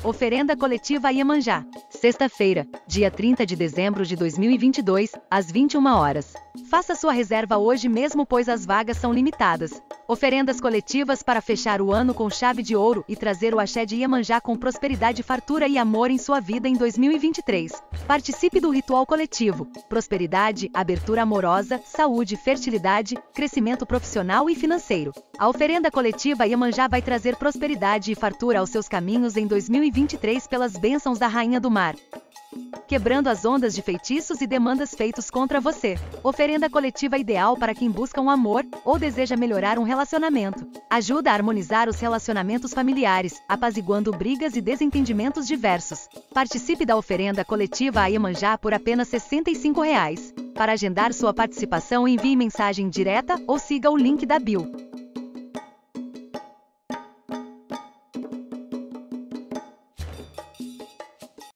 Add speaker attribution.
Speaker 1: Oferenda coletiva Iemanjá. Sexta-feira, dia 30 de dezembro de 2022, às 21 horas. Faça sua reserva hoje mesmo, pois as vagas são limitadas. Oferendas coletivas para fechar o ano com chave de ouro e trazer o axé de Iemanjá com prosperidade, fartura e amor em sua vida em 2023. Participe do ritual coletivo. Prosperidade, abertura amorosa, saúde, fertilidade, crescimento profissional e financeiro. A oferenda coletiva Iemanjá vai trazer prosperidade e fartura aos seus caminhos em 2023 pelas bênçãos da Rainha do Mar, quebrando as ondas de feitiços e demandas feitos contra você. Oferenda coletiva ideal para quem busca um amor ou deseja melhorar um relacionamento. Ajuda a harmonizar os relacionamentos familiares, apaziguando brigas e desentendimentos diversos. Participe da oferenda coletiva Iemanjá por apenas R$ 65. Para agendar sua participação, envie mensagem direta ou siga o link da bio.